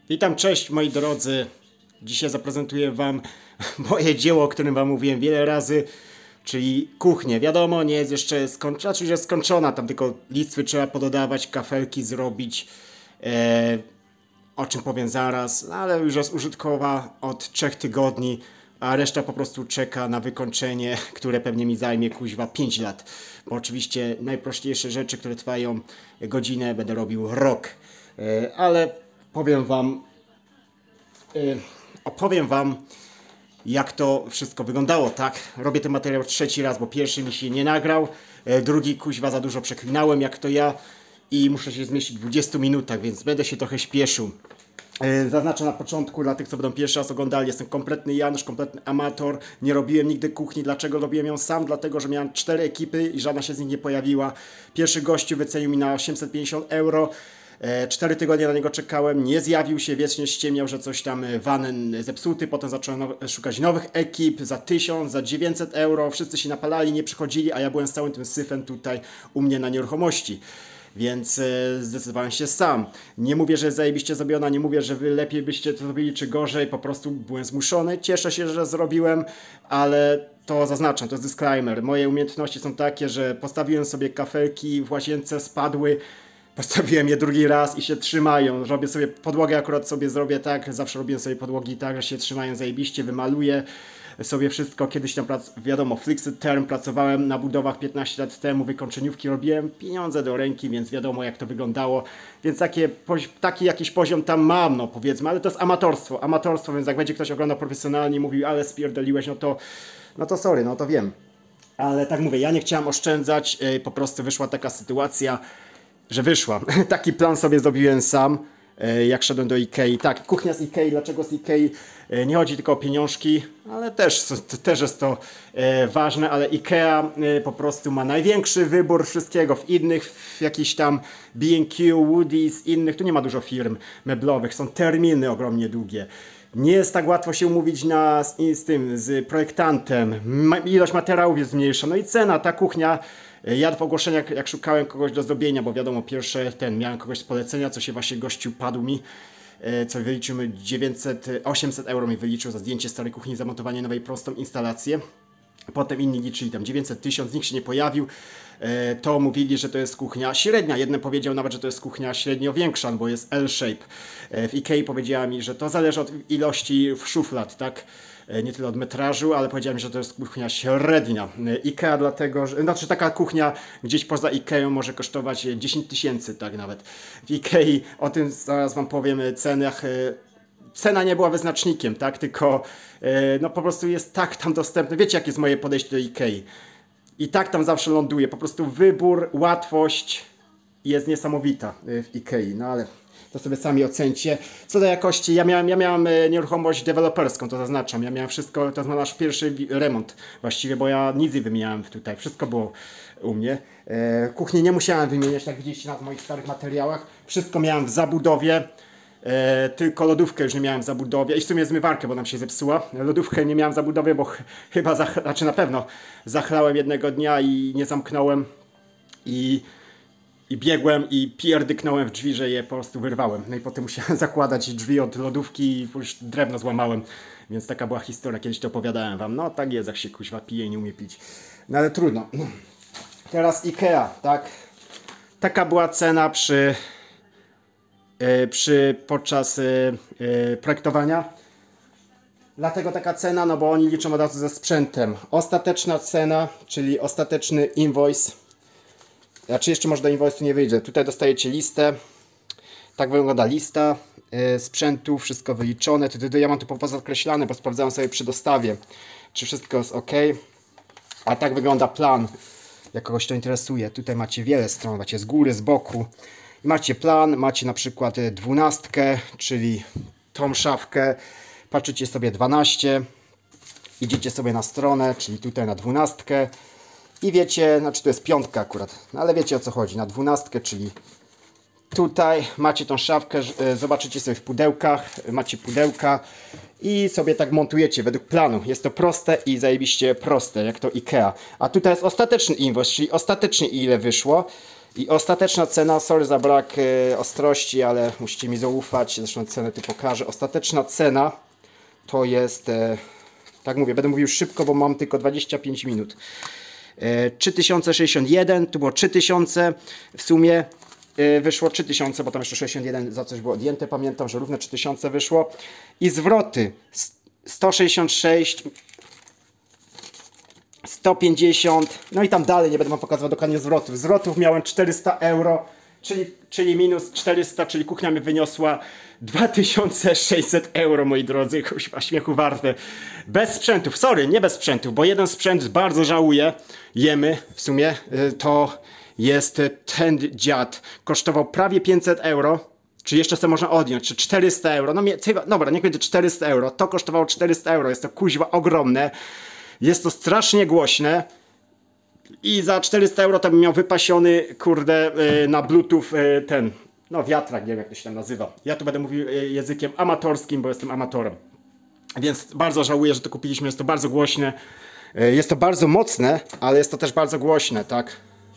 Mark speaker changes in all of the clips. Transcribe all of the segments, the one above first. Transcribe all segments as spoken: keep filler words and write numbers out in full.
Speaker 1: Witam, cześć moi drodzy. Dzisiaj zaprezentuję wam moje dzieło, o którym wam mówiłem wiele razy, czyli kuchnię. Wiadomo, nie jest jeszcze skończona, czy jest skończona, tam tylko listwy trzeba pododawać, kafelki zrobić, e, o czym powiem zaraz, no, ale już jest użytkowa od trzech tygodni, a reszta po prostu czeka na wykończenie, które pewnie mi zajmie kuźwa pięć lat. Bo oczywiście najprościejsze rzeczy, które trwają godzinę, będę robił rok. E, ale powiem wam, e, opowiem wam, jak to wszystko wyglądało, tak? Robię ten materiał trzeci raz, bo pierwszy mi się nie nagrał, e, drugi kuźwa za dużo przeklinałem, jak to ja, i muszę się zmieścić w dwudziestu minutach, więc będę się trochę śpieszył. Zaznaczę na początku dla tych, co będą pierwszy raz oglądali, jestem kompletny Janusz, kompletny amator, nie robiłem nigdy kuchni. Dlaczego robiłem ją sam? Dlatego, że miałem cztery ekipy i żadna się z nich nie pojawiła. Pierwszy gościu wycenił mi na osiemset pięćdziesiąt euro, cztery tygodnie na niego czekałem, nie zjawił się, wiecznie ściemniał, że coś tam van zepsuty, potem zacząłem now szukać nowych ekip za tysiąc, za dziewięćset euro, wszyscy się napalali, nie przychodzili, a ja byłem z całym tym syfem tutaj u mnie na nieruchomości. Więc e, zdecydowałem się sam. Nie mówię, że jest zajebiście zrobiona, nie mówię, że wy lepiej byście to zrobili, czy gorzej, po prostu byłem zmuszony. Cieszę się, że zrobiłem, ale to zaznaczam, to jest disclaimer. Moje umiejętności są takie, że postawiłem sobie kafelki w łazience, spadły, postawiłem je drugi raz i się trzymają. Robię sobie podłogę, akurat sobie zrobię tak, zawsze robię sobie podłogi tak, że się trzymają zajebiście, wymaluję sobie wszystko. Kiedyś tam, wiadomo, fixed term, pracowałem na budowach piętnaście lat temu, wykończeniówki robiłem, pieniądze do ręki, więc wiadomo jak to wyglądało. Więc takie, taki jakiś poziom tam mam, no powiedzmy, ale to jest amatorstwo, amatorstwo, więc jak będzie ktoś oglądał profesjonalnie i mówił, ale spierdoliłeś, no to, no to sorry, no to wiem. Ale tak mówię, ja nie chciałem oszczędzać, yy, po prostu wyszła taka sytuacja, że wyszła. Taki plan sobie zrobiłem sam, jak szedłem do Ikei. Tak, kuchnia z Ikei. Dlaczego z Ikei? Nie chodzi tylko o pieniążki, ale też, też jest to ważne, ale Ikea po prostu ma największy wybór wszystkiego. W innych, w jakichś tam B and Q, Woody's, innych, tu nie ma dużo firm meblowych, są terminy ogromnie długie. Nie jest tak łatwo się umówić na, z, z tym, z projektantem. Ma, ilość materiałów jest mniejsza. No i cena, ta kuchnia. Ja w ogłoszeniach, jak szukałem kogoś do zrobienia, bo wiadomo, pierwsze ten, miałem kogoś z polecenia, co się właśnie gościu padł mi, co wyliczył mi dziewięćset, osiemset euro mi wyliczył za zdjęcie starej kuchni, zamontowanie nowej prostą instalację. Potem inni liczyli tam dziewięćset, tysiąc, nikt się nie pojawił. To mówili, że to jest kuchnia średnia. Jeden powiedział nawet, że to jest kuchnia średnio większa, bo jest L-shape. W Ikei powiedziała mi, że to zależy od ilości szuflad, tak? Nie tyle od metrażu, ale powiedziała mi, że to jest kuchnia średnia. Ikea dlatego, że, znaczy taka kuchnia gdzieś poza Ikeą może kosztować dziesięć tysięcy, tak nawet. W Ikei, o tym zaraz wam powiem, cenach. Cena nie była wyznacznikiem, tak? Tylko no po prostu jest tak tam dostępny. Wiecie, jakie jest moje podejście do Ikei. I tak tam zawsze ląduje. Po prostu wybór, łatwość jest niesamowita w Ikei. No ale to sobie sami ocencie. Co do jakości, ja miałem, ja miałem nieruchomość deweloperską, to zaznaczam. Ja miałem wszystko, to jest nasz pierwszy remont właściwie, bo ja nic nie wymieniałem tutaj. Wszystko było u mnie. E, kuchni nie musiałem wymieniać, jak widzieliście na moich starych materiałach. Wszystko miałem w zabudowie. E, tylko lodówkę już nie miałem w zabudowie i w sumie zmywarkę, bo nam się zepsuła. Lodówkę nie miałem w zabudowie, bo ch chyba, znaczy na pewno zachlałem jednego dnia i nie zamknąłem i, i biegłem i pierdyknąłem w drzwi, że je po prostu wyrwałem. No i potem musiałem zakładać drzwi od lodówki i już drewno złamałem, więc taka była historia, kiedyś to opowiadałem wam. No tak jest, jak się kuźwa pije i nie umie pić. No ale trudno. Teraz Ikea, tak? Taka była cena przy Przy, podczas y, y, projektowania. Dlatego taka cena, no bo oni liczą od razu ze sprzętem. Ostateczna cena, czyli ostateczny invoice. Znaczy jeszcze może do invoice'u nie wyjdzie. Tutaj dostajecie listę. Tak wygląda lista y, sprzętu, wszystko wyliczone. Ja mam tu pozakreślane, bo sprawdzałem sobie przy dostawie, czy wszystko jest ok. A tak wygląda plan, jak kogoś to interesuje. Tutaj macie wiele stron, macie z góry, z boku. Macie plan, macie na przykład dwunastkę, czyli tą szafkę, patrzycie sobie dwanaście, idziecie sobie na stronę, czyli tutaj na dwunastkę i wiecie, znaczy to jest piątka akurat, no ale wiecie o co chodzi, na dwunastkę, czyli tutaj macie tą szafkę, zobaczycie sobie w pudełkach, macie pudełka i sobie tak montujecie według planu. Jest to proste i zajebiście proste, jak to Ikea. A tutaj jest ostateczny invoice, czyli ostatecznie ile wyszło. I ostateczna cena, sorry za brak e, ostrości, ale musicie mi zaufać, zresztą cenę tu pokażę. Ostateczna cena to jest, e, tak mówię, będę mówił szybko, bo mam tylko dwadzieścia pięć minut. E, trzy tysiące sześćdziesiąt jeden, tu było trzy tysiące, w sumie e, wyszło trzy tysiące, bo tam jeszcze sześćdziesiąt jeden za coś było odjęte, pamiętam, że równe trzy tysiące wyszło. I zwroty sto sześćdziesiąt sześć, sto pięćdziesiąt, no i tam dalej, nie będę wam pokazywał dokładnie zwrotów. Zwrotów miałem czterysta euro, czyli, czyli minus czterysta, czyli kuchnia mi wyniosła dwa tysiące sześćset euro, moi drodzy, kuźwa, śmiechu warte. Bez sprzętów, sorry, nie bez sprzętów, bo jeden sprzęt bardzo żałuję, jemy w sumie, to jest ten dziad, kosztował prawie pięćset euro. Czy jeszcze sobie można odjąć, czy czterysta euro, no mnie, dobra, niech będzie czterysta euro, to kosztowało czterysta euro, jest to kuźwa ogromne. Jest to strasznie głośne i za czterysta euro to bym miał wypasiony, kurde, na bluetooth ten, no wiatrak, nie wiem jak to się tam nazywa. Ja tu będę mówił językiem amatorskim, bo jestem amatorem. Więc bardzo żałuję, że to kupiliśmy, jest to bardzo głośne. Jest to bardzo mocne, ale jest to też bardzo głośne, tak?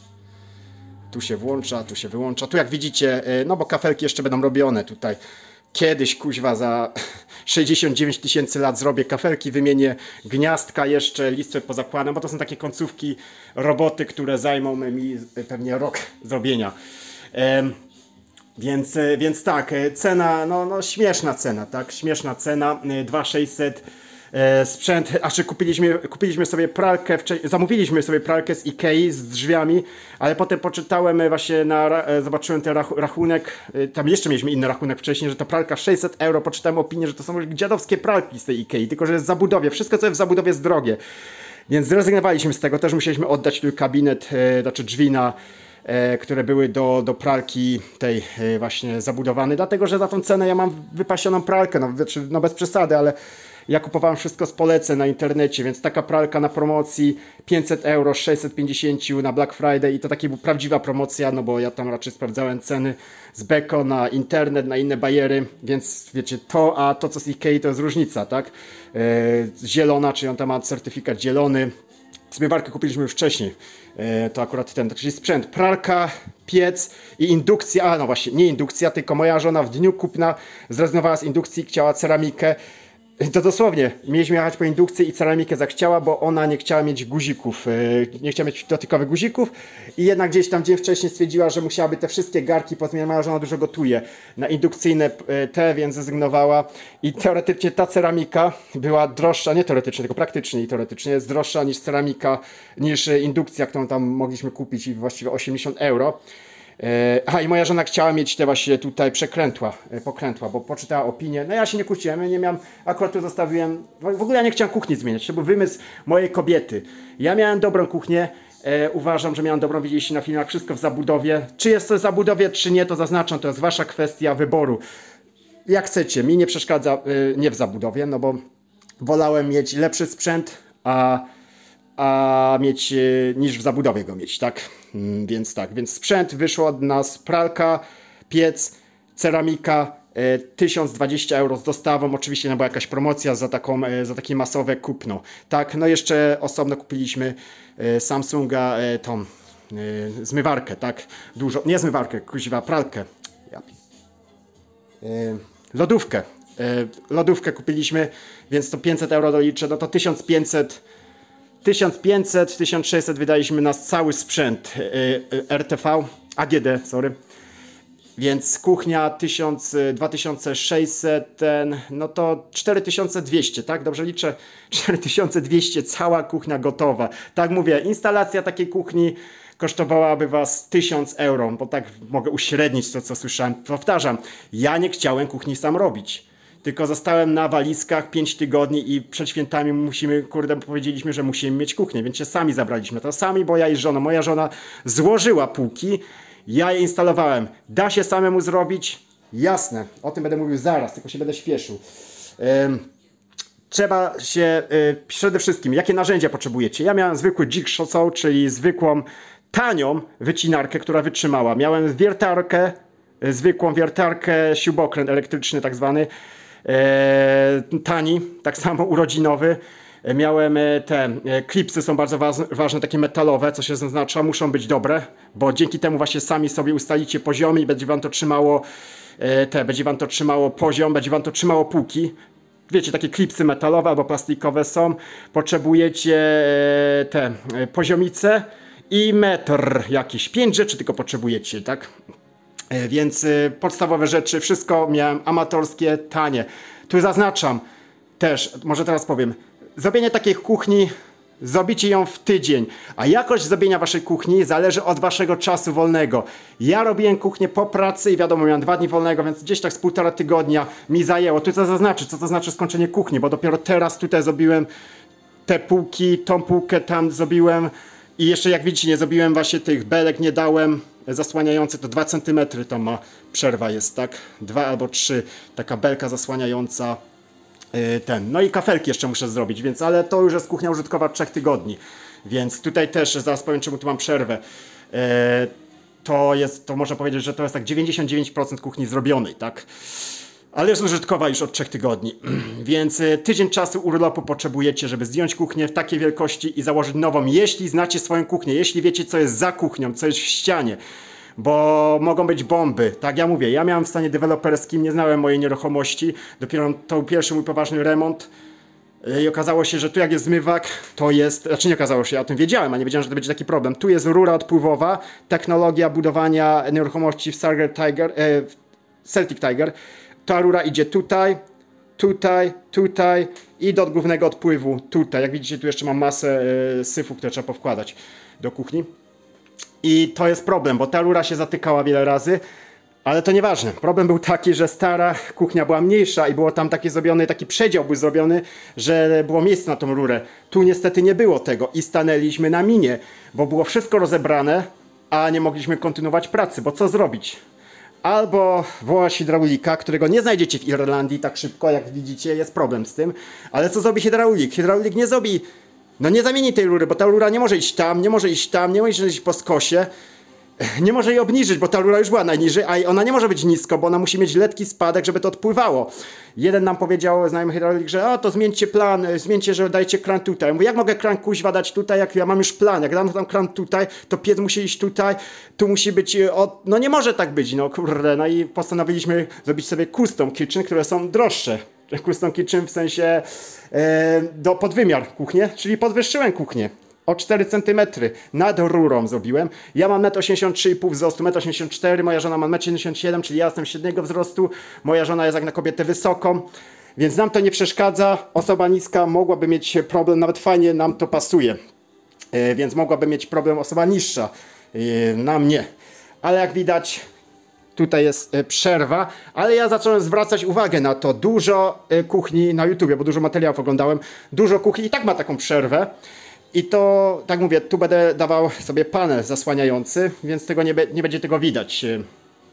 Speaker 1: Tu się włącza, tu się wyłącza. Tu jak widzicie, no bo kafelki jeszcze będą robione tutaj. Kiedyś, kuźwa, za sześćdziesiąt dziewięć tysięcy lat zrobię kafelki, wymienię gniazdka jeszcze, listwę pozakładam, bo to są takie końcówki roboty, które zajmą mi pewnie rok zrobienia. Ehm, więc, więc tak, cena, no, no śmieszna cena, tak, śmieszna cena, dwa tysiące sześćset. E, sprzęt, a czy kupiliśmy, kupiliśmy sobie pralkę, zamówiliśmy sobie pralkę z Ikei z drzwiami, ale potem poczytałem właśnie, na, e, zobaczyłem ten rach, rachunek, e, tam jeszcze mieliśmy inny rachunek wcześniej, że ta pralka sześćset euro, poczytałem opinię, że to są dziadowskie pralki z tej Ikei, tylko że jest w zabudowie, wszystko co jest w zabudowie jest drogie, więc zrezygnowaliśmy z tego, też musieliśmy oddać tu kabinet, e, znaczy drzwi na e, które były do, do pralki tej e, właśnie zabudowane, dlatego że za tą cenę ja mam wypasioną pralkę, no, znaczy, no bez przesady, ale ja kupowałem wszystko z poleceń na internecie, więc taka pralka na promocji pięćset euro, sześćset pięćdziesiąt na Black Friday i to taka prawdziwa promocja, no bo ja tam raczej sprawdzałem ceny z Beko na internet, na inne bajery, więc wiecie, to a to co z Ikei to jest różnica, tak? Yy, zielona, czyli on tam ma certyfikat zielony. Zmywarkę kupiliśmy już wcześniej, yy, to akurat ten, czyli sprzęt, pralka, piec i indukcja, a no właśnie, nie indukcja, tylko moja żona w dniu kupna zrezygnowała z indukcji, chciała ceramikę. To dosłownie, mieliśmy jechać po indukcję i ceramikę zachciała, bo ona nie chciała mieć guzików, nie chciała mieć dotykowych guzików i jednak gdzieś tam dzień wcześniej stwierdziła, że musiałaby te wszystkie garki pozmieniać, że ona dużo gotuje na indukcyjne te, więc zrezygnowała i teoretycznie ta ceramika była droższa, nie teoretycznie, tylko praktycznie i teoretycznie jest droższa niż ceramika, niż indukcja, którą tam mogliśmy kupić i właściwie osiemdziesiąt euro. Aha, i moja żona chciała mieć te właśnie tutaj przekrętła, pokrętła, bo poczytała opinię. No ja się nie kłóciłem, ja nie miałem, akurat tu zostawiłem, w ogóle ja nie chciałem kuchni zmieniać, to był wymysł mojej kobiety. Ja miałem dobrą kuchnię, e, uważam, że miałem dobrą, widzieliście na filmach, wszystko w zabudowie. Czy jest to w zabudowie, czy nie, to zaznaczam, to jest wasza kwestia wyboru. Jak chcecie, mi nie przeszkadza, e, nie w zabudowie, no bo wolałem mieć lepszy sprzęt, a... a mieć, niż w zabudowie go mieć, tak? Więc tak, więc sprzęt wyszło od nas pralka, piec, ceramika, tysiąc dwadzieścia euro z dostawą, oczywiście no była jakaś promocja za, taką, za takie masowe kupno, tak? No jeszcze osobno kupiliśmy Samsunga tą zmywarkę, tak? Dużo, nie zmywarkę, kuźwa, pralkę, lodówkę, lodówkę kupiliśmy, więc to pięćset euro doliczę, no to tysiąc pięćset, tysiąc pięćset, tysiąc sześćset wydaliśmy na cały sprzęt R T V, A G D, sorry. Więc kuchnia tysiąc, dwa tysiące sześćset, ten, no to cztery tysiące dwieście, tak? Dobrze liczę? cztery tysiące dwieście, cała kuchnia gotowa. Tak mówię, instalacja takiej kuchni kosztowałaby was tysiąc euro, bo tak mogę uśrednić to, co słyszałem. Powtarzam, ja nie chciałem kuchni sam robić. Tylko zostałem na walizkach pięć tygodni i przed świętami musimy, kurde, powiedzieliśmy, że musimy mieć kuchnię, więc się sami zabraliśmy. To sami, bo ja i żona, moja żona złożyła półki, ja je instalowałem. Da się samemu zrobić? Jasne, o tym będę mówił zaraz, tylko się będę śpieszył. Ym, trzeba się, y, przede wszystkim, jakie narzędzia potrzebujecie? Ja miałem zwykły jigsaw, czyli zwykłą, tanią wycinarkę, która wytrzymała. Miałem wiertarkę, y, zwykłą wiertarkę, śrubokręt elektryczny tak zwany, e, tani, tak samo urodzinowy. Miałem te klipsy, są bardzo ważne, takie metalowe, co się zaznacza, muszą być dobre, bo dzięki temu właśnie sami sobie ustalicie poziomy i będzie wam to trzymało te, będzie wam to trzymało poziom, będzie wam to trzymało półki. Wiecie, takie klipsy metalowe albo plastikowe są. Potrzebujecie te poziomice i metr jakiś. Pięć rzeczy tylko potrzebujecie, tak? Więc podstawowe rzeczy, wszystko miałem amatorskie, tanie. Tu zaznaczam też, może teraz powiem, zrobienie takiej kuchni, zrobicie ją w tydzień, a jakość zrobienia waszej kuchni zależy od waszego czasu wolnego. Ja robiłem kuchnię po pracy i wiadomo, miałem dwa dni wolnego, więc gdzieś tak z półtora tygodnia mi zajęło. Tu co zaznaczy, co to znaczy skończenie kuchni, bo dopiero teraz tutaj zrobiłem te półki, tą półkę tam zrobiłem i jeszcze jak widzicie nie zrobiłem właśnie tych belek, nie dałem zasłaniających, to dwa centymetry to ma przerwa jest, tak? Dwa albo trzy, taka belka zasłaniająca ten. No i kafelki jeszcze muszę zrobić, więc ale to już jest kuchnia użytkowa trzech tygodni. Więc tutaj też zaraz powiem, czemu tu mam przerwę. E, to jest, to można powiedzieć, że to jest tak dziewięćdziesiąt dziewięć procent kuchni zrobionej, tak? Ale jest użytkowa już od trzech tygodni. Więc tydzień czasu urlopu potrzebujecie, żeby zdjąć kuchnię w takiej wielkości i założyć nową. Jeśli znacie swoją kuchnię, jeśli wiecie, co jest za kuchnią, co jest w ścianie. Bo mogą być bomby. Tak, ja mówię, ja miałem w stanie deweloperskim, nie znałem mojej nieruchomości. Dopiero to był pierwszy mój poważny remont. I okazało się, że tu jak jest zmywak, to jest... Znaczy nie okazało się, ja o tym wiedziałem, a nie wiedziałem, że to będzie taki problem. Tu jest rura odpływowa, technologia budowania nieruchomości w Sarger Tiger, e, Celtic Tiger. Ta rura idzie tutaj, tutaj, tutaj i do głównego odpływu tutaj. Jak widzicie, tu jeszcze mam masę e, syfu, które trzeba powkładać do kuchni. I to jest problem, bo ta rura się zatykała wiele razy, ale to nieważne. Problem był taki, że stara kuchnia była mniejsza i było tam taki zrobiony, taki przedział był zrobiony, że było miejsce na tą rurę. Tu niestety nie było tego i stanęliśmy na minie, bo było wszystko rozebrane, a nie mogliśmy kontynuować pracy, bo co zrobić? Albo wołać hydraulika, którego nie znajdziecie w Irlandii tak szybko, jak widzicie, jest problem z tym, ale co zrobi hydraulik? Hydraulik nie zrobi... No nie zamieni tej rury, bo ta rura nie może iść tam, nie może iść tam, nie może iść po skosie. Nie może jej obniżyć, bo ta rura już była najniżej, a ona nie może być nisko, bo ona musi mieć lekki spadek, żeby to odpływało. Jeden nam powiedział, znajomy hydraulik, że o, to zmieńcie plan, zmieńcie, że dajcie kran tutaj. Ja mówię, jak mogę kran kuźwa dać tutaj, jak ja mam już plan? Jak dam tam kran tutaj, to piec musi iść tutaj, tu musi być, od... no nie może tak być, no kurde. No i postanowiliśmy zrobić sobie custom kitchen, które są droższe. Custom kitchen w sensie e, do podwymiar kuchnię, czyli podwyższyłem kuchnię o cztery centymetry nad rurą zrobiłem. Ja mam metr osiemdziesiąt trzy i pół wzrostu, metr osiemdziesiąt cztery, moja żona ma metr siedemdziesiąt siedem, czyli ja jestem średniego wzrostu, moja żona jest jak na kobietę wysoką, więc nam to nie przeszkadza. Osoba niska mogłaby mieć problem, nawet fajnie nam to pasuje, e, więc mogłaby mieć problem osoba niższa, e, nam nie. Ale jak widać, tutaj jest przerwa, ale ja zacząłem zwracać uwagę na to. Dużo kuchni na YouTubie, bo dużo materiałów oglądałem, dużo kuchni i tak ma taką przerwę. I to, tak mówię, tu będę dawał sobie panel zasłaniający, więc tego nie, be, nie będzie tego widać. Yy,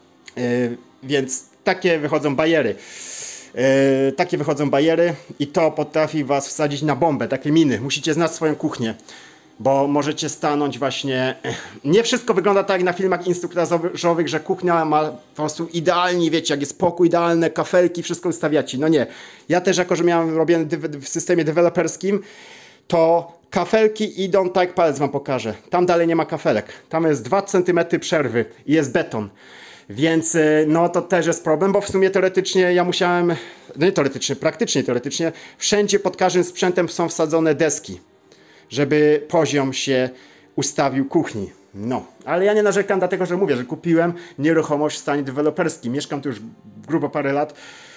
Speaker 1: więc takie wychodzą bariery. Yy, takie wychodzą bariery i to potrafi was wsadzić na bombę, takie miny. Musicie znać swoją kuchnię. Bo możecie stanąć właśnie... Nie wszystko wygląda tak jak na filmach instruktażowych, że kuchnia ma po prostu idealnie, wiecie, jak jest pokój idealny, kafelki, wszystko ustawiacie. No nie. Ja też jako, że miałem robione w systemie deweloperskim, to kafelki idą tak jak palec wam pokażę. Tam dalej nie ma kafelek. Tam jest dwa centymetry przerwy i jest beton. Więc no to też jest problem, bo w sumie teoretycznie ja musiałem... No nie teoretycznie, praktycznie teoretycznie. Wszędzie pod każdym sprzętem są wsadzone deski, żeby poziom się ustawił kuchni. No, ale ja nie narzekam, dlatego że mówię, że kupiłem nieruchomość w stanie deweloperskim. Mieszkam tu już grubo parę lat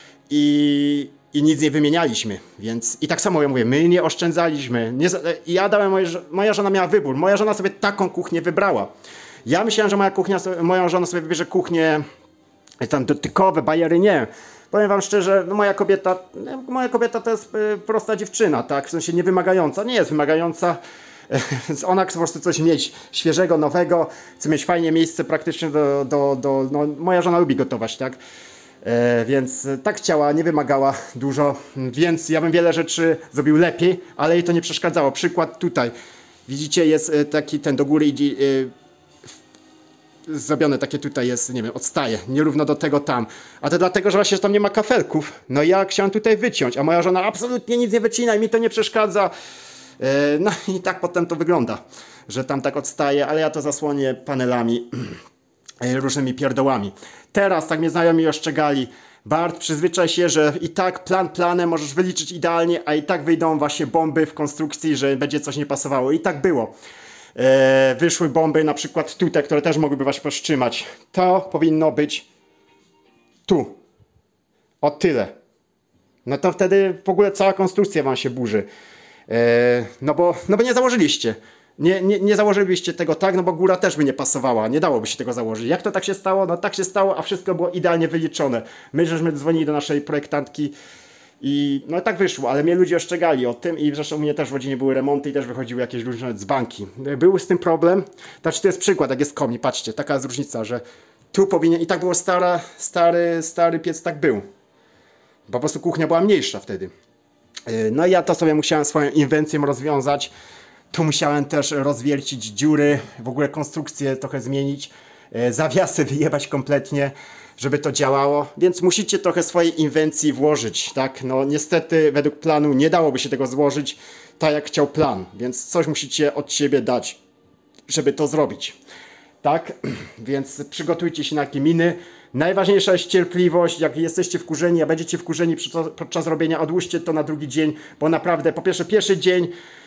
Speaker 1: i, i nic nie wymienialiśmy. Więc i tak samo ja mówię, my nie oszczędzaliśmy. Nie, ja dałem, moje, moja żona miała wybór. Moja żona sobie taką kuchnię wybrała. Ja myślałem, że moja kuchnia, moja żona sobie wybierze kuchnię tam dotykowe, bajery, nie. Powiem wam szczerze, no moja kobieta, moja kobieta to jest y, prosta dziewczyna, tak? W sensie nie wymagająca, nie jest wymagająca. Ona chce po prostu coś mieć świeżego, nowego, chce mieć fajnie miejsce praktycznie do, do, do no, moja żona lubi gotować, tak? E, więc tak chciała, nie wymagała dużo, więc ja bym wiele rzeczy zrobił lepiej, ale jej to nie przeszkadzało. Przykład tutaj, widzicie, jest taki ten do góry idzie, y, zrobione takie tutaj jest, nie wiem, odstaje, nierówno do tego tam. A to dlatego, że właśnie tam nie ma kafelków. No ja chciałem tutaj wyciąć, a moja żona absolutnie nic nie wycina i mi to nie przeszkadza. No i tak potem to wygląda, że tam tak odstaje, ale ja to zasłonię panelami, różnymi pierdołami. Teraz tak mnie znajomi oszczegali: Bart, przyzwyczaj się, że i tak plan planem możesz wyliczyć idealnie, a i tak wyjdą właśnie bomby w konstrukcji, że będzie coś nie pasowało. I tak było. E, wyszły bomby na przykład tutaj, które też mogłyby was powstrzymać. To powinno być tu. O tyle. No to wtedy w ogóle cała konstrukcja wam się burzy. E, no, bo, no bo nie założyliście. Nie, nie, nie założyliście tego tak, no bo góra też by nie pasowała. Nie dałoby się tego założyć. Jak to tak się stało? No tak się stało, a wszystko było idealnie wyliczone. My żeśmy dzwonili do naszej projektantki i no tak wyszło, ale mnie ludzie oszczegali o tym i zresztą u mnie też w rodzinie były remonty i też wychodziły jakieś różne dzbanki. Był z tym problem. Znaczy to jest przykład, jak jest komi, patrzcie, taka jest różnica, że tu powinien, i tak było stara, stary, stary piec, tak był. Po prostu kuchnia była mniejsza wtedy. No i ja to sobie musiałem swoją inwencją rozwiązać. Tu musiałem też rozwiercić dziury, w ogóle konstrukcję trochę zmienić, zawiasy wyjebać kompletnie, żeby to działało, więc musicie trochę swojej inwencji włożyć, tak? No niestety według planu nie dałoby się tego złożyć tak jak chciał plan, więc coś musicie od siebie dać, żeby to zrobić, tak? Więc przygotujcie się na takie miny. Najważniejsza jest cierpliwość. Jak jesteście wkurzeni, a będziecie wkurzeni podczas robienia, odłóżcie to na drugi dzień, bo naprawdę po pierwsze pierwszy dzień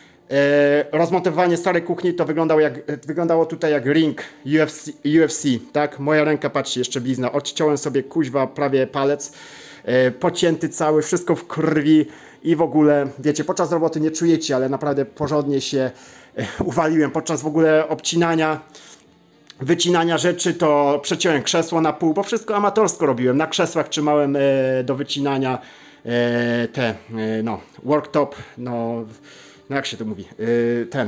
Speaker 1: E, rozmontowanie starej kuchni to wyglądało, jak, wyglądało tutaj jak ring U F C, U F C, tak? Moja ręka, patrzcie, jeszcze blizna. Odciąłem sobie kuźwa prawie palec, e, pocięty cały, wszystko w krwi i w ogóle, wiecie, podczas roboty nie czujecie, ale naprawdę porządnie się e, uwaliłem. Podczas w ogóle obcinania, wycinania rzeczy to przeciąłem krzesło na pół, bo wszystko amatorsko robiłem. Na krzesłach trzymałem e, do wycinania e, te, e, no, worktop, no... No jak się to mówi? Yy, ten.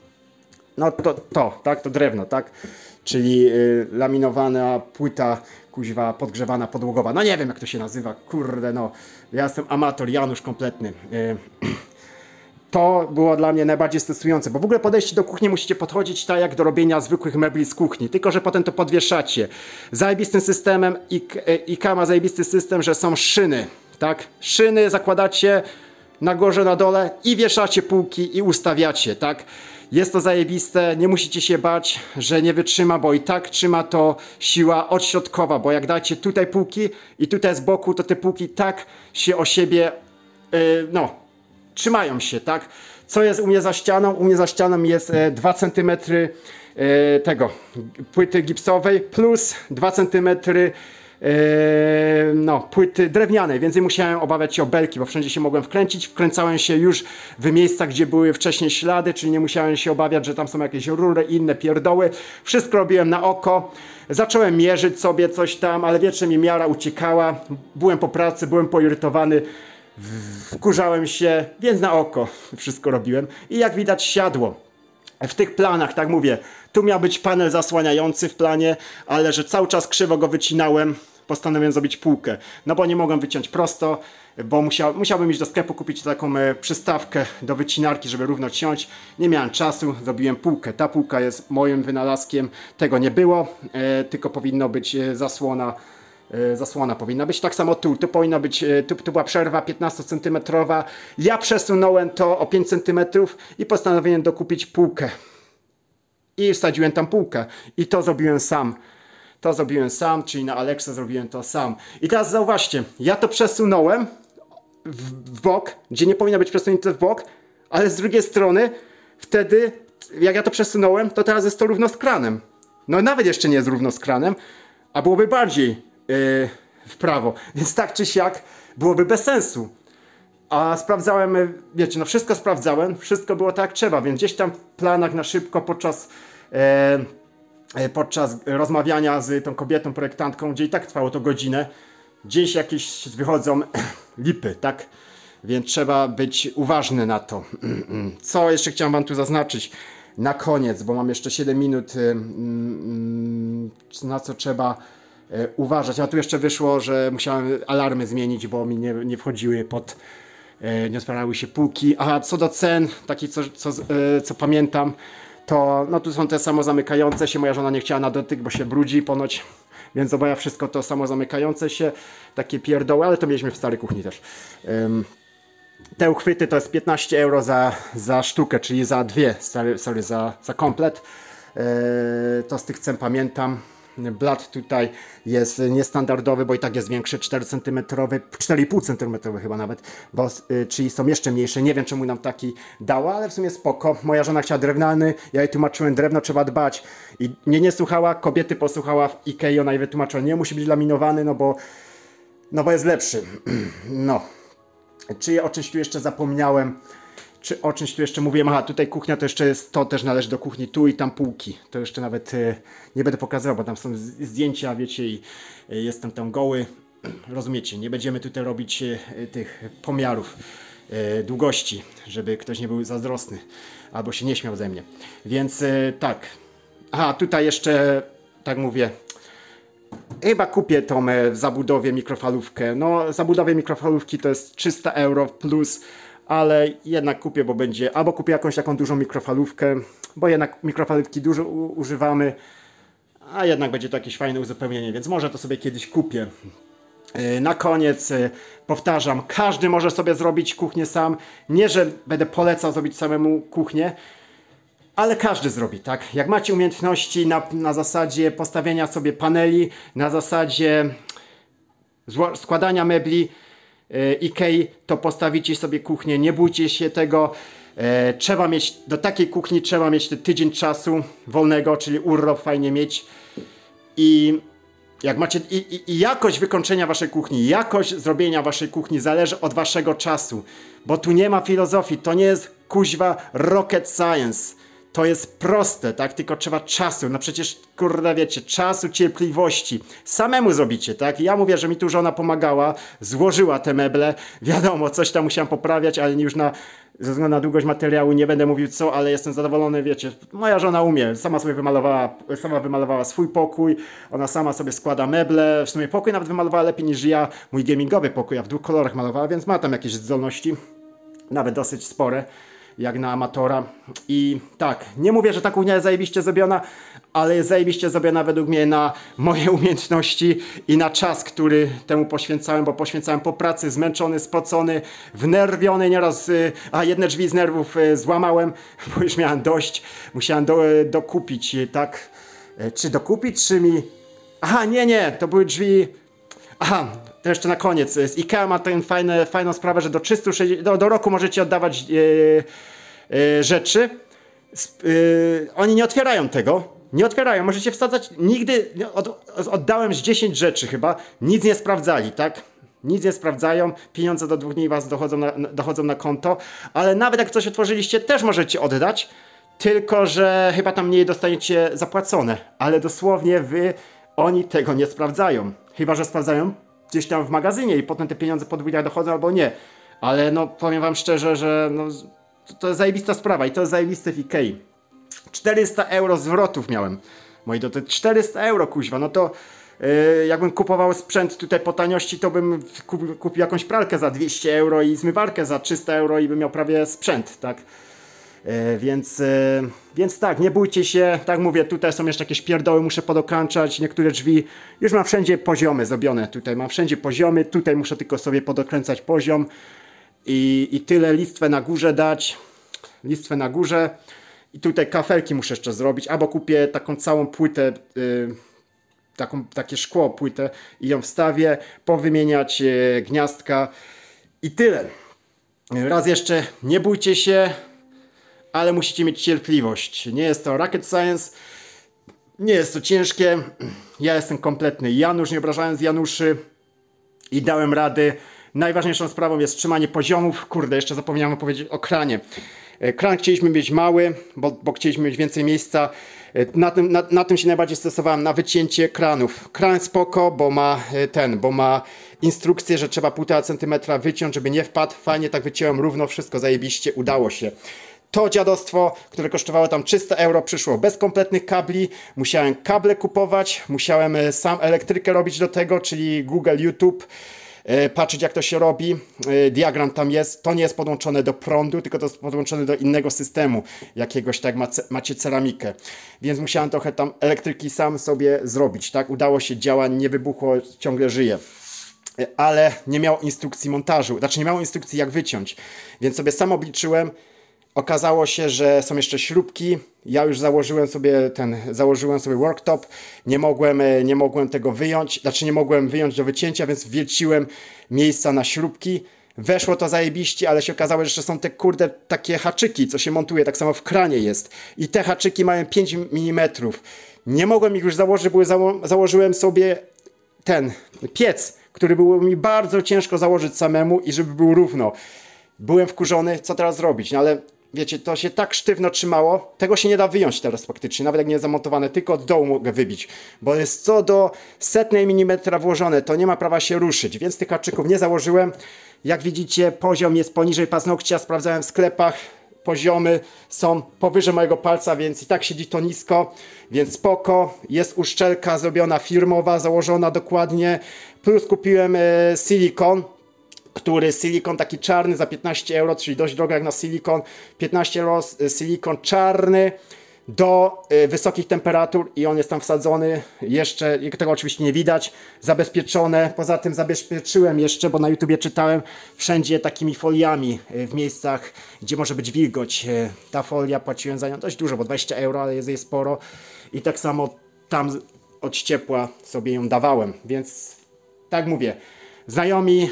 Speaker 1: No to, to, tak? To drewno, tak? Czyli yy, laminowana płyta, kuźwa, podgrzewana, podłogowa. No nie wiem jak to się nazywa. Kurde, no. Ja jestem amator, Janusz kompletny. Yy. To było dla mnie najbardziej stresujące, bo w ogóle podejście do kuchni musicie podchodzić tak jak do robienia zwykłych mebli z kuchni, tylko że potem to podwieszacie. Zajebistym systemem IKEA ma zajebisty system, że są szyny, tak? Szyny zakładacie na górze, na dole i wieszacie półki i ustawiacie, tak? Jest to zajebiste, nie musicie się bać, że nie wytrzyma, bo i tak trzyma to siła odśrodkowa, bo jak dacie tutaj półki i tutaj z boku, to te półki tak się o siebie, yy, no, trzymają się, tak? Co jest u mnie za ścianą? U mnie za ścianą jest e, dwa centymetry e, tego, płyty gipsowej plus dwa centymetry Yy, no, płyty drewnianej, więc nie musiałem obawiać się o belki, bo wszędzie się mogłem wkręcić. Wkręcałem się już w miejscach, gdzie były wcześniej ślady, czyli nie musiałem się obawiać, że tam są jakieś rury, inne pierdoły. Wszystko robiłem na oko. Zacząłem mierzyć sobie coś tam, ale wiecie, mi miara uciekała. Byłem po pracy, byłem poirytowany, wkurzałem się, więc na oko wszystko robiłem. I jak widać siadło. W tych planach, tak mówię, tu miał być panel zasłaniający w planie, ale że cały czas krzywo go wycinałem, postanowiłem zrobić półkę. No bo nie mogłem wyciąć prosto, bo musiał, musiałbym iść do sklepu, kupić taką e, przystawkę do wycinarki, żeby równo ciąć. Nie miałem czasu, zrobiłem półkę. Ta półka jest moim wynalazkiem, tego nie było, e, tylko powinno być e, zasłona. Zasłona powinna być. Tak samo tu, tu powinna być, tu, tu była przerwa piętnastocentymetrowa. Ja przesunąłem to o pięć centymetrów i postanowiłem dokupić półkę. I wsadziłem tam półkę. I to zrobiłem sam. To zrobiłem sam, czyli na Alexa zrobiłem to sam. I teraz zauważcie, ja to przesunąłem w bok, gdzie nie powinno być przesunięte w bok, ale z drugiej strony wtedy, jak ja to przesunąłem, to teraz jest to równo z kranem. No nawet jeszcze nie jest równo z kranem, a byłoby bardziej Yy, w prawo, więc tak czy siak byłoby bez sensu. A sprawdzałem, wiecie, no wszystko sprawdzałem, wszystko było tak jak trzeba, więc gdzieś tam w planach na szybko podczas e, podczas rozmawiania z tą kobietą, projektantką, gdzie i tak trwało to godzinę, gdzieś jakieś wychodzą lipy, tak? Więc trzeba być uważny na to. Co jeszcze chciałem wam tu zaznaczyć na koniec, bo mam jeszcze siedem minut, na co trzeba uważać. A tu jeszcze wyszło, że musiałem alarmy zmienić, bo mi nie, nie wchodziły pod, nie otwierały się półki. A co do cen, takich co, co, co pamiętam, to no tu są te samozamykające się, moja żona nie chciała na dotyk, bo się brudzi ponoć, więc obaja wszystko to samozamykające się, takie pierdoły, ale to mieliśmy w starej kuchni też. Um, te uchwyty to jest piętnaście euro za, za sztukę, czyli za dwie, sorry, sorry za, za komplet. Eee, to z tych cen pamiętam. Blat tutaj jest niestandardowy, bo i tak jest większy, cztery centymetry, cztery i pół centymetra chyba nawet, bo, y, czyli są jeszcze mniejsze. Nie wiem, czemu nam taki dała, ale w sumie spoko. Moja żona chciała drewniany, ja jej tłumaczyłem, drewno trzeba dbać i mnie nie słuchała, kobiety posłuchała w Ikei, ona jej wytłumaczyła, nie musi być laminowany, no bo, no bo jest lepszy. No. Czy o czymś tu jeszcze zapomniałem? Czy o czymś tu jeszcze mówiłem? Aha, tutaj kuchnia to jeszcze jest, to też należy do kuchni, tu i tam półki. To jeszcze nawet e, nie będę pokazywał, bo tam są zdjęcia, wiecie, i e, jestem tam goły. Rozumiecie, nie będziemy tutaj robić e, tych pomiarów e, długości, żeby ktoś nie był zazdrosny albo się nie śmiał ze mnie. Więc e, tak. Aha, tutaj jeszcze, tak mówię, chyba kupię tą e, w zabudowie mikrofalówkę. No, zabudowie mikrofalówki to jest trzysta euro plus, ale jednak kupię, bo będzie, albo kupię jakąś taką dużą mikrofalówkę, bo jednak mikrofalówki dużo u, używamy, a jednak będzie to jakieś fajne uzupełnienie, więc może to sobie kiedyś kupię. Yy, na koniec yy, powtarzam, każdy może sobie zrobić kuchnię sam. Nie, że będę polecał zrobić samemu kuchnię, ale każdy zrobi, tak? Jak macie umiejętności na, na zasadzie postawienia sobie paneli, na zasadzie składania mebli, Ikei, to postawicie sobie kuchnię, nie bójcie się tego. E, trzeba mieć, do takiej kuchni trzeba mieć ten tydzień czasu wolnego, czyli urlop fajnie mieć. I jak macie, i, i, i jakość wykończenia waszej kuchni, jakość zrobienia waszej kuchni zależy od waszego czasu. Bo tu nie ma filozofii, to nie jest kuźwa rocket science. To jest proste, tak? Tylko trzeba czasu. No przecież, kurde, wiecie, czasu, cierpliwości. Samemu zrobicie, tak? Ja mówię, że mi tu żona pomagała, złożyła te meble. Wiadomo, coś tam musiałem poprawiać, ale już na, ze względu na długość materiału nie będę mówił co, ale jestem zadowolony, wiecie. Moja żona umie. Sama sobie wymalowała, sama wymalowała swój pokój. Ona sama sobie składa meble. W sumie pokój nawet wymalowała lepiej niż ja. Mój gamingowy pokój, a w dwóch kolorach malowała, więc ma tam jakieś zdolności. Nawet dosyć spore, jak na amatora. I tak, nie mówię, że ta kuchnia jest zajebiście zrobiona, ale jest zajebiście zrobiona według mnie na moje umiejętności i na czas, który temu poświęcałem, bo poświęcałem po pracy, zmęczony, spocony, wnerwiony nieraz, a jedne drzwi z nerwów złamałem, bo już miałem dość, musiałem do, dokupić, tak, czy dokupić, czy mi, aha, nie, nie, to były drzwi, aha, to jeszcze na koniec. Z Ikea ma tę fajne, fajną sprawę, że do trzystu sześćdziesięciu, do, do roku możecie oddawać yy, yy, rzeczy. Yy, oni nie otwierają tego. Nie otwierają. Możecie wsadzać. Nigdy od, oddałem z dziesięć rzeczy chyba. Nic nie sprawdzali, tak? Nic nie sprawdzają. Pieniądze do dwóch dni was dochodzą na, dochodzą na konto. Ale nawet jak coś otworzyliście, też możecie oddać. Tylko że chyba tam mniej dostaniecie zapłacone. Ale dosłownie wy, oni tego nie sprawdzają. Chyba że sprawdzają gdzieś tam w magazynie i potem te pieniądze podwójnie dochodzą albo nie. Ale no powiem wam szczerze, że no, to, to jest zajebista sprawa i to jest zajebiste w Ikei. czterysta euro zwrotów miałem. Moi drodzy, czterysta euro kuźwa, no to yy, jakbym kupował sprzęt tutaj po taniości, to bym kupił, kupił jakąś pralkę za dwieście euro i zmywarkę za trzysta euro i bym miał prawie sprzęt, tak? Yy, więc, yy, więc tak, nie bójcie się, tak mówię, tutaj są jeszcze jakieś pierdoły, muszę podokańczać, niektóre drzwi, już mam wszędzie poziomy zrobione, tutaj mam wszędzie poziomy, tutaj muszę tylko sobie podokręcać poziom i, i tyle, listwę na górze dać, listwę na górze i tutaj kafelki muszę jeszcze zrobić, albo kupię taką całą płytę, yy, taką, takie szkło, płytę i ją wstawię, powymieniać yy, gniazdka i tyle. Raz jeszcze, nie bójcie się, ale musicie mieć cierpliwość. Nie jest to rocket science, nie jest to ciężkie. Ja jestem kompletny Janusz, nie obrażając Januszy i dałem rady. Najważniejszą sprawą jest trzymanie poziomów. Kurde, jeszcze zapomniałem powiedzieć o kranie. Kran chcieliśmy mieć mały, bo, bo chcieliśmy mieć więcej miejsca. Na tym, na, na tym się najbardziej stosowałem, na wycięcie kranów. Kran spoko, bo ma ten, bo ma instrukcję, że trzeba półtora centymetra wyciąć, żeby nie wpadł. Fajnie tak wyciąłem równo, wszystko zajebiście, udało się. To dziadostwo, które kosztowało tam trzysta euro, przyszło bez kompletnych kabli. Musiałem kable kupować, musiałem sam elektrykę robić do tego, czyli Google, YouTube. patrzeć jak to się robi. Diagram tam jest, to nie jest podłączone do prądu, tylko to jest podłączone do innego systemu, jakiegoś, tak jak macie ceramikę. Więc musiałem trochę tam elektryki sam sobie zrobić, tak? Udało się, działa, nie wybuchło, ciągle żyje. Ale nie miało instrukcji montażu, znaczy nie miało instrukcji jak wyciąć, więc sobie sam obliczyłem. Okazało się, że są jeszcze śrubki. Ja już założyłem sobie ten, założyłem sobie worktop. Nie mogłem, nie mogłem tego wyjąć, znaczy nie mogłem wyjąć do wycięcia, więc wierciłem miejsca na śrubki. Weszło to zajebiście, ale się okazało, że jeszcze są te kurde takie haczyki, co się montuje, tak samo w kranie jest. I te haczyki mają pięć milimetrów. Nie mogłem ich już założyć, bo zało założyłem sobie ten piec, który było mi bardzo ciężko założyć samemu i żeby był równo. Byłem wkurzony, co teraz zrobić, no ale wiecie, to się tak sztywno trzymało, tego się nie da wyjąć teraz faktycznie, nawet jak nie jest zamontowane, tylko od dołu mogę wybić, bo jest co do setnej milimetra włożone, to nie ma prawa się ruszyć, więc tych haczyków nie założyłem. Jak widzicie, poziom jest poniżej paznokcia, sprawdzałem w sklepach, poziomy są powyżej mojego palca, więc i tak siedzi to nisko, więc spoko. Jest uszczelka zrobiona firmowa, założona dokładnie, plus kupiłem e, silikon, który silikon taki czarny za piętnaście euro, czyli dość drogo jak na silikon, piętnaście euro silikon czarny do y, wysokich temperatur i on jest tam wsadzony, jeszcze tego oczywiście nie widać, zabezpieczone. Poza tym zabezpieczyłem jeszcze, bo na YouTubie czytałem, wszędzie takimi foliami y, w miejscach, gdzie może być wilgoć. Y, ta folia, płaciłem za nią dość dużo, bo dwadzieścia euro, ale jest jej sporo i tak samo tam od ciepła sobie ją dawałem, więc tak mówię, znajomi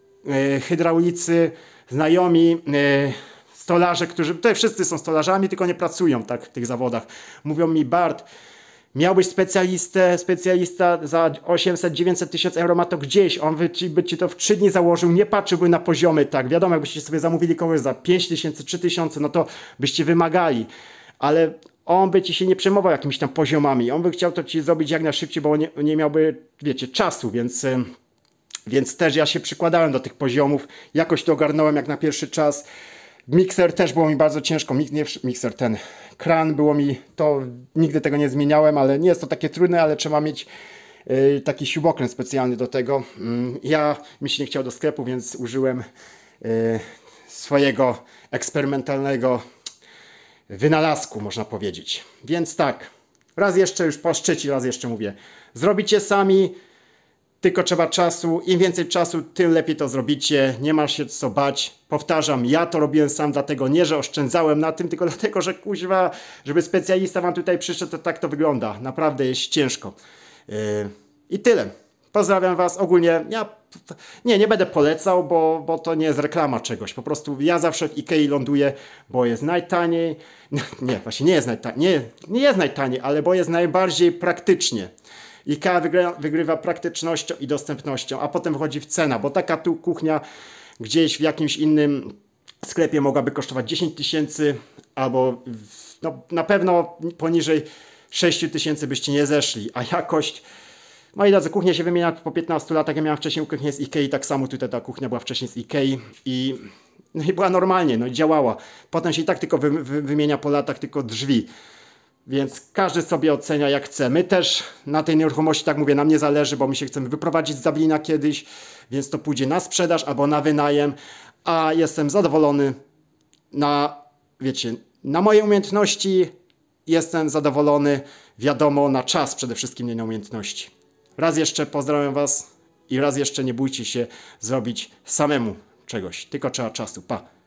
Speaker 1: hydraulicy, znajomi, stolarze, którzy, tutaj wszyscy są stolarzami, tylko nie pracują tak w tych zawodach. Mówią mi: Bart, miałbyś specjalistę, specjalista za osiemset dziewięćset tysięcy euro ma to gdzieś, on by ci, by ci to w trzy dni założył, nie patrzyłby na poziomy, tak, wiadomo, jakbyście sobie zamówili kogoś za pięć tysięcy, trzy tysiące, no to byście wymagali, ale on by ci się nie przejmował jakimiś tam poziomami, on by chciał to ci zrobić jak najszybciej, bo nie, nie miałby, wiecie, czasu, więc... Więc też ja się przykładałem do tych poziomów, jakoś to ogarnąłem jak na pierwszy czas. Mikser też było mi bardzo ciężko, Mik nie mikser, ten kran było mi, to nigdy tego nie zmieniałem, ale nie jest to takie trudne, ale trzeba mieć y, taki śrubokręt specjalny do tego. Y, ja mi się nie chciał do sklepu, więc użyłem y, swojego eksperymentalnego wynalazku, można powiedzieć. Więc tak, raz jeszcze, już po trzeci raz jeszcze mówię, zrobicie sami. Tylko trzeba czasu, im więcej czasu, tym lepiej to zrobicie, nie ma się co bać. Powtarzam, ja to robiłem sam, dlatego nie, że oszczędzałem na tym, tylko dlatego, że kuźwa, żeby specjalista wam tutaj przyszedł, to tak to wygląda. Naprawdę jest ciężko. Yy, I tyle. Pozdrawiam was. Ogólnie ja nie, nie będę polecał, bo, bo to nie jest reklama czegoś. Po prostu ja zawsze w Ikei ląduję, bo jest najtaniej. Nie, właśnie nie jest najtaniej, nie, nie jest najtaniej, ale bo jest najbardziej praktycznie. IKEA wygrywa, wygrywa praktycznością i dostępnością, a potem wchodzi w cena, bo taka tu kuchnia gdzieś w jakimś innym sklepie mogłaby kosztować dziesięć tysięcy, albo no, na pewno poniżej sześć tysięcy byście nie zeszli, a jakość, moi drodzy, kuchnia się wymienia po piętnastu latach. Ja miałem wcześniej kuchnię z Ikei, tak samo tutaj ta kuchnia była wcześniej z Ikei i, no i była normalnie, no i działała. Potem się i tak tylko wy, wy, wymienia po latach tylko drzwi. Więc każdy sobie ocenia jak chce. My też na tej nieruchomości, tak mówię, nam nie zależy, bo my się chcemy wyprowadzić z Dublina kiedyś, więc to pójdzie na sprzedaż albo na wynajem, a jestem zadowolony na, wiecie, na moje umiejętności jestem zadowolony, wiadomo, na czas przede wszystkim, nie na umiejętności. Raz jeszcze pozdrawiam was i raz jeszcze nie bójcie się zrobić samemu czegoś, tylko trzeba czasu. Pa!